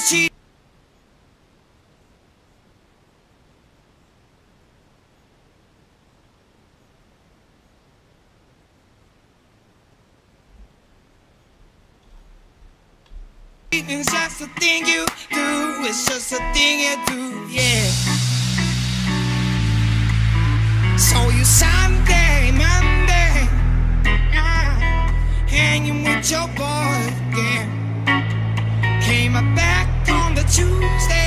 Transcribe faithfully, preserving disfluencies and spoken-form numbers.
cheating. It's just a thing you do, it's just a thing you do, yeah. So you Sunday, Monday, ah, hanging with your boy again. Came back on the Tuesday.